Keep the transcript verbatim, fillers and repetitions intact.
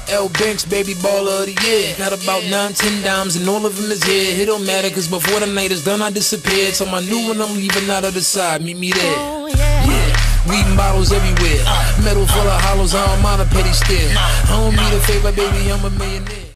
L Banks, baby baller of the year. Got about nine, ten dimes and all of them is here. It don't matter cause before the night is done I disappeared. So my new one I'm leaving out of the side, meet me there. Oh, yeah. Yeah, weed bottles everywhere. Metal full of hollows, I don't mind a petty stare. I don't need a favor, baby, I'm a millionaire.